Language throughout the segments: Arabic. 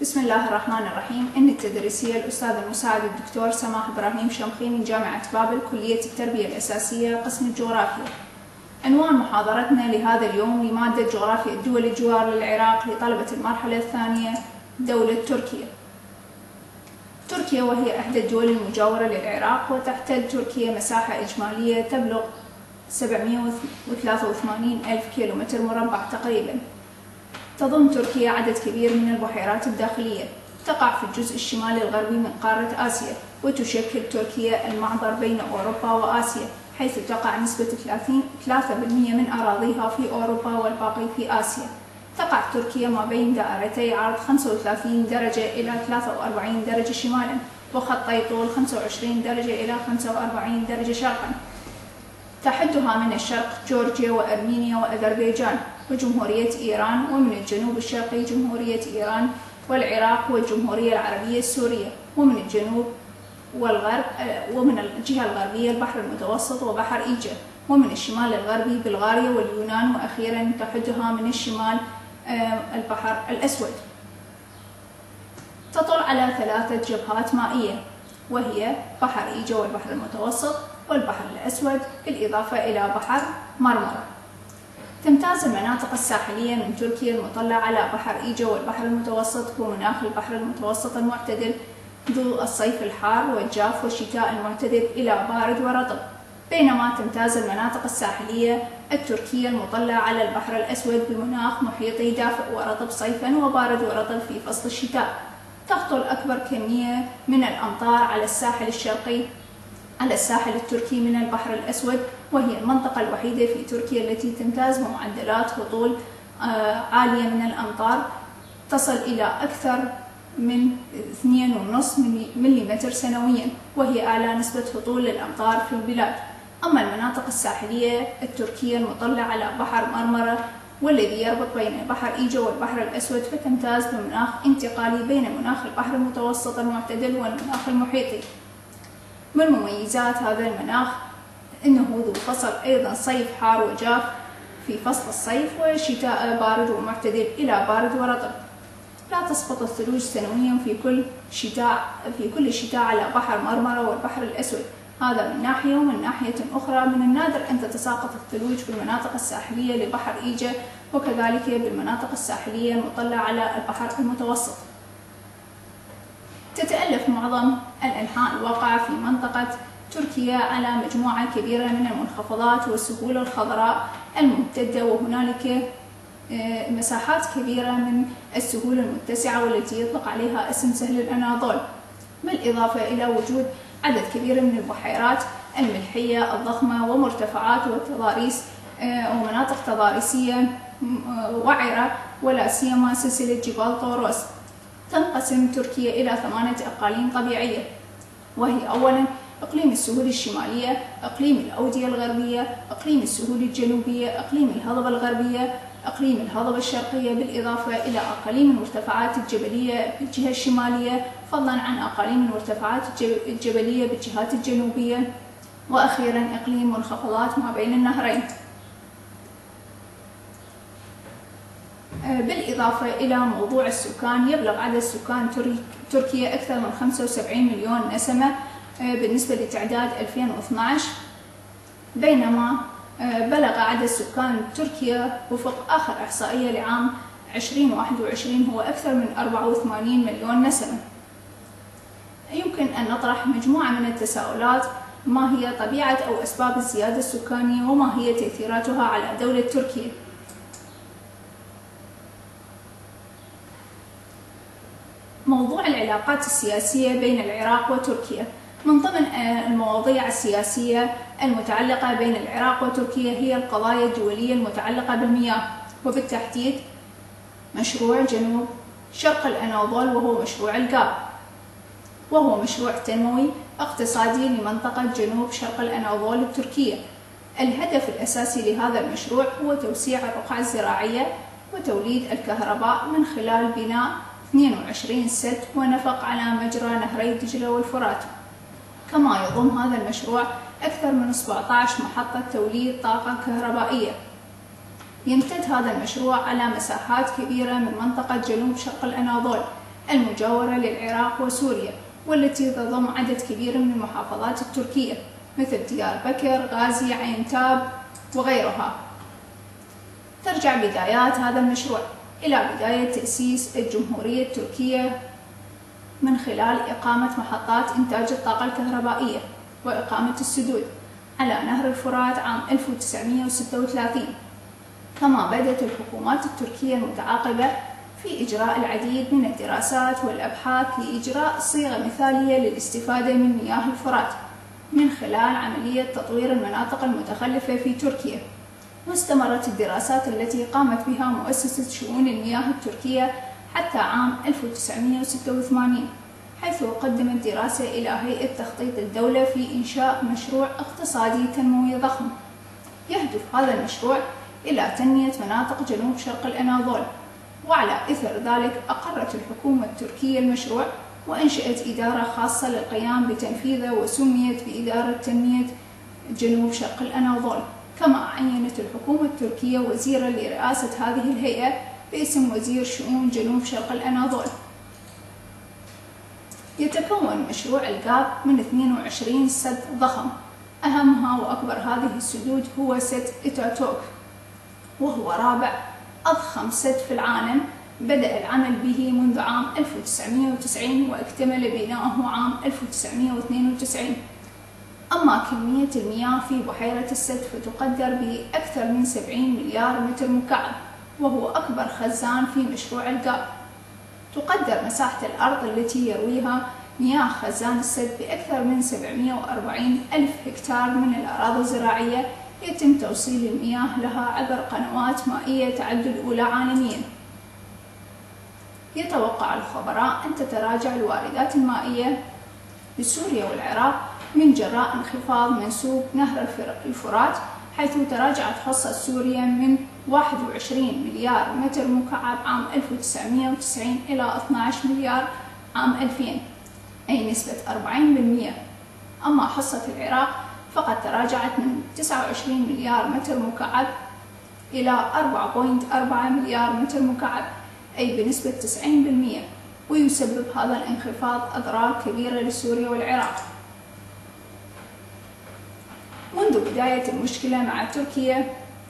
بسم الله الرحمن الرحيم. إني التدريسية الأستاذ المساعد الدكتور سماح إبراهيم شمخي من جامعة بابل، كلية التربية الأساسية، قسم الجغرافيا. عنوان محاضرتنا لهذا اليوم لمادة جغرافيا الدول الجوار للعراق لطلبة المرحلة الثانية دولة تركيا. تركيا وهي إحدى الدول المجاورة للعراق، وتحتل تركيا مساحة إجمالية تبلغ 783 ألف كيلومتر مربع تقريبا. تضم تركيا عدد كبير من البحيرات الداخلية، تقع في الجزء الشمالي الغربي من قارة آسيا، وتشكل تركيا المعبر بين أوروبا وآسيا، حيث تقع نسبة 3% من أراضيها في أوروبا والباقي في آسيا. تقع تركيا ما بين دائرتي عرض 35 درجة إلى 43 درجة شمالا، وخطي طول 25 درجة إلى 45 درجة شرقا. تحدها من الشرق جورجيا وأرمينيا وأذربيجان وجمهورية إيران، ومن الجنوب الشرقي جمهورية إيران والعراق والجمهورية العربية السورية، ومن الجنوب والغرب ومن الجهة الغربية البحر المتوسط وبحر إيجا، ومن الشمال الغربي بلغاريا واليونان، وأخيرا تحدها من الشمال البحر الأسود. تطل على 3 جبهات مائية، وهي بحر إيجا والبحر المتوسط والبحر الأسود، بالإضافة إلى بحر مرمرة. تمتاز المناطق الساحلية من تركيا المطلة على بحر إيجا والبحر المتوسط ومناخ البحر المتوسط المعتدل، ذو الصيف الحار والجاف والشتاء المعتدل إلى بارد ورطب، بينما تمتاز المناطق الساحلية التركية المطلة على البحر الأسود بمناخ محيطي دافئ ورطب صيفا وبارد ورطب في فصل الشتاء. تهطل أكبر كمية من الأمطار على الساحل الشرقي على الساحل التركي من البحر الأسود، وهي المنطقة الوحيدة في تركيا التي تمتاز بمعدلات هطول عالية من الأمطار تصل إلى أكثر من 2.5 ملم سنويا، وهي أعلى نسبة هطول للأمطار في البلاد. أما المناطق الساحلية التركية المطلة على بحر مرمرة والذي يربط بين بحر إيجا والبحر الأسود، فتمتاز بمناخ انتقالي بين مناخ البحر المتوسط المعتدل والمناخ المحيطي. من مميزات هذا المناخ إنه ذو فصل أيضا صيف حار وجاف في فصل الصيف، وشتاء بارد ومعتدل إلى بارد ورطب. لا تسقط الثلوج سنويا في كل شتاء على بحر مرمرة والبحر الأسود، هذا من ناحية. ومن ناحية أخرى من النادر أن تتساقط الثلوج في المناطق الساحلية لبحر إيجا، وكذلك بالمناطق الساحلية المطلة على البحر المتوسط. تتألف معظم الأنحاء الواقعة في منطقة تركيا على مجموعة كبيرة من المنخفضات والسهول الخضراء الممتدة، وهنالك مساحات كبيرة من السهول المتسعة والتي يطلق عليها اسم سهل الأناضول، بالإضافة إلى وجود عدد كبير من البحيرات الملحية الضخمة ومرتفعات وتضاريس ومناطق تضاريسية وعرة، ولا سيما سلسلة جبال طوروس. تنقسم تركيا إلى 8 أقاليم طبيعية، وهي أولا إقليم السهول الشمالية، إقليم الأودية الغربية، إقليم السهول الجنوبية، إقليم الهضبة الغربية، إقليم الهضبة الشرقية، بالإضافة إلى أقاليم المرتفعات الجبلية بالجهة الشمالية، فضلا عن أقاليم المرتفعات الجبلية بالجهات الجنوبية، وأخيرا إقليم منخفضات ما بين النهرين. بالإضافة إلى موضوع السكان، يبلغ عدد سكان تركيا أكثر من 75 مليون نسمة بالنسبة لتعداد 2012، بينما بلغ عدد سكان تركيا وفق آخر إحصائية لعام 2021 هو أكثر من 84 مليون نسمة. يمكن أن نطرح مجموعة من التساؤلات: ما هي طبيعة أو أسباب الزيادة السكانية، وما هي تأثيراتها على دولة تركيا؟ موضوع العلاقات السياسية بين العراق وتركيا. من ضمن المواضيع السياسية المتعلقة بين العراق وتركيا هي القضايا الدولية المتعلقة بالمياه، وبالتحديد مشروع جنوب شرق الأناضول، وهو مشروع القاب، وهو مشروع تنموي اقتصادي لمنطقة جنوب شرق الأناضول التركية. الهدف الأساسي لهذا المشروع هو توسيع الرقعة الزراعية وتوليد الكهرباء من خلال بناء 22 سد ونفق على مجرى نهري دجلة والفرات. كما يضم هذا المشروع أكثر من 17 محطة توليد طاقة كهربائية. يمتد هذا المشروع على مساحات كبيرة من منطقة جنوب شرق الأناضول المجاورة للعراق وسوريا، والتي تضم عدد كبير من المحافظات التركية مثل ديار بكر، غازي، عين تاب وغيرها. ترجع بدايات هذا المشروع إلى بداية تأسيس الجمهورية التركية من خلال إقامة محطات إنتاج الطاقة الكهربائية وإقامة السدود على نهر الفرات عام 1936. كما بدأت الحكومات التركية المتعاقبة في إجراء العديد من الدراسات والأبحاث لإجراء صيغة مثالية للاستفادة من مياه الفرات من خلال عملية تطوير المناطق المتخلفة في تركيا. واستمرت الدراسات التي قامت بها مؤسسة شؤون المياه التركية حتى عام 1986، حيث قدمت دراسة إلى هيئة تخطيط الدولة في إنشاء مشروع اقتصادي تنموي ضخم. يهدف هذا المشروع إلى تنمية مناطق جنوب شرق الأناضول، وعلى إثر ذلك أقرت الحكومة التركية المشروع وأنشأت إدارة خاصة للقيام بتنفيذه وسميت بإدارة تنمية جنوب شرق الأناضول. كما عينت الحكومة التركية وزيرا لرئاسة هذه الهيئة باسم وزير شؤون جنوب شرق الأناضول. يتكون مشروع القاب من 22 سد ضخم، أهمها وأكبر هذه السدود هو سد إتاتورك، وهو رابع أضخم سد في العالم. بدأ العمل به منذ عام 1990 واكتمل بناؤه عام 1992. أما كمية المياه في بحيرة السد فتقدر بأكثر من 70 مليار متر مكعب، وهو أكبر خزان في مشروع القاب. تقدر مساحة الأرض التي يرويها مياه خزان السد بأكثر من 740 ألف هكتار من الأراضي الزراعية، يتم توصيل المياه لها عبر قنوات مائية تعد الأولى عالميا. يتوقع الخبراء أن تتراجع الواردات المائية لسوريا والعراق من جراء انخفاض منسوب نهر الفرات، حيث تراجعت حصة سوريا من 21 مليار متر مكعب عام 1990 إلى 12 مليار عام 2000، أي نسبة 40%. أما حصة العراق فقد تراجعت من 29 مليار متر مكعب إلى 4.4 مليار متر مكعب، أي بنسبة 90%. ويسبب هذا الانخفاض أضرار كبيرة لسوريا والعراق. منذ بداية المشكلة مع تركيا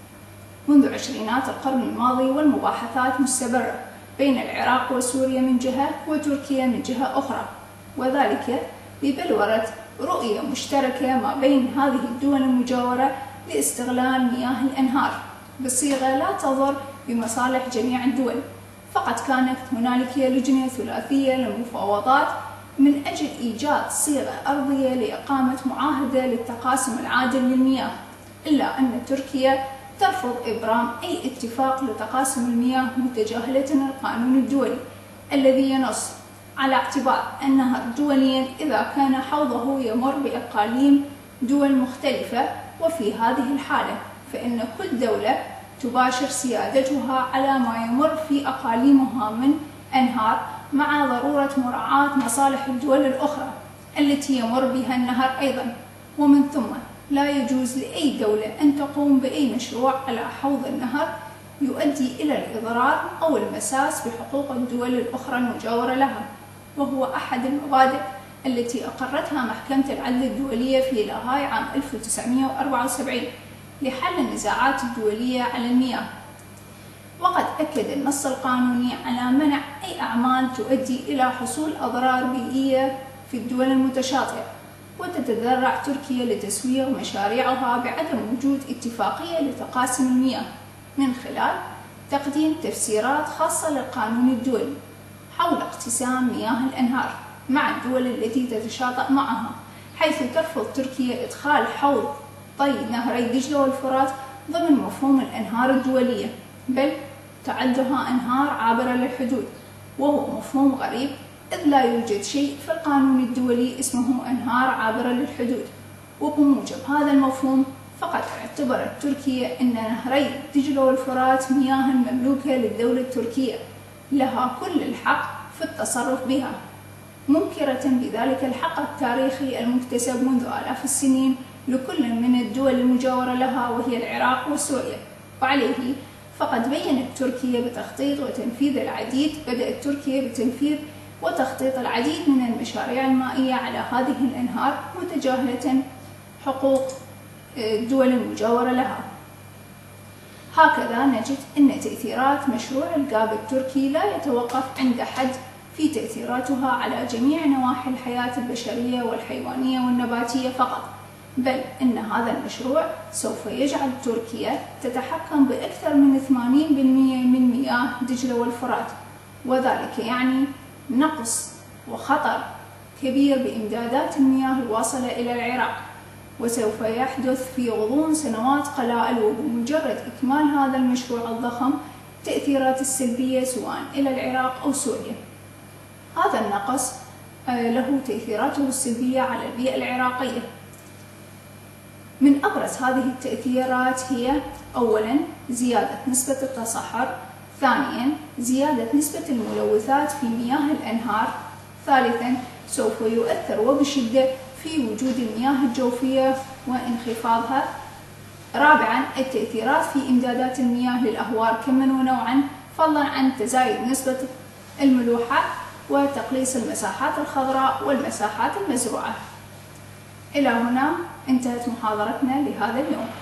منذ عشرينات القرن الماضي، والمباحثات مستمرة بين العراق وسوريا من جهة وتركيا من جهة أخرى، وذلك ببلورة رؤية مشتركة ما بين هذه الدول المجاورة لاستغلال مياه الأنهار بصيغة لا تضر بمصالح جميع الدول. فقد كانت هنالك لجنة ثلاثية للمفاوضات من أجل إيجاد صيغة أرضية لإقامة معاهدة للتقاسم العادل للمياه، إلا أن تركيا ترفض إبرام أي اتفاق لتقاسم المياه، متجاهلة القانون الدولي الذي ينص على اعتبار النهر دوليا إذا كان حوضه يمر بأقاليم دول مختلفة، وفي هذه الحالة فإن كل دولة تباشر سيادتها على ما يمر في أقاليمها من أنهار، مع ضرورة مراعاة مصالح الدول الأخرى التي يمر بها النهر أيضا. ومن ثم لا يجوز لأي دولة أن تقوم بأي مشروع على حوض النهر يؤدي إلى الإضرار أو المساس بحقوق الدول الأخرى المجاورة لها، وهو أحد المبادئ التي أقرتها محكمة العدل الدولية في لاهاي عام 1974 لحل النزاعات الدولية على المياه. وقد أكد النص القانوني على منع أي أعمال تؤدي إلى حصول أضرار بيئية في الدول المتشاطئة، وتتذرع تركيا لتسويغ مشاريعها بعدم وجود اتفاقية لتقاسم المياه من خلال تقديم تفسيرات خاصة للقانون الدولي حول اقتسام مياه الأنهار مع الدول التي تتشاطئ معها، حيث ترفض تركيا إدخال حوض طي نهري دجلة والفرات ضمن مفهوم الأنهار الدولية، بل تعدها أنهار عابرة للحدود، وهو مفهوم غريب إذ لا يوجد شيء في القانون الدولي اسمه أنهار عابرة للحدود. وبموجب هذا المفهوم فقد اعتبرت تركيا أن نهري دجلة والفرات مياه مملوكة للدولة التركية لها كل الحق في التصرف بها، منكرة بذلك الحق التاريخي المكتسب منذ آلاف السنين لكل من الدول المجاورة لها وهي العراق وسوريا. وعليه فقد بيّنت تركيا بتخطيط وتنفيذ العديد. بدأت تركيا بتنفيذ وتخطيط العديد من المشاريع المائية على هذه الأنهار متجاهلة حقوق الدول المجاورة لها. هكذا نجد أن تأثيرات مشروع الغاز التركي لا يتوقف عند حد في تأثيراتها على جميع نواحي الحياة البشرية والحيوانية والنباتية فقط، بل أن هذا المشروع سوف يجعل تركيا تتحكم بأكثر من 80% من مياه دجلة والفرات، وذلك يعني نقص وخطر كبير بإمدادات المياه الواصلة إلى العراق، وسوف يحدث في غضون سنوات قلائل وبمجرد إكمال هذا المشروع الضخم تأثيرات السلبية سواء إلى العراق أو سوريا. هذا النقص له تأثيراته السلبية على البيئة العراقية. من أبرز هذه التأثيرات هي: أولاً زيادة نسبة التصحر، ثانياً زيادة نسبة الملوثات في مياه الأنهار، ثالثاً سوف يؤثر وبشدة في وجود المياه الجوفية وانخفاضها، رابعاً التأثيرات في إمدادات المياه للأهوار كماً ونوعاً، فضلاً عن تزايد نسبة الملوحة وتقليص المساحات الخضراء والمساحات المزروعة. إلى هنا انتهت محاضرتنا لهذا اليوم.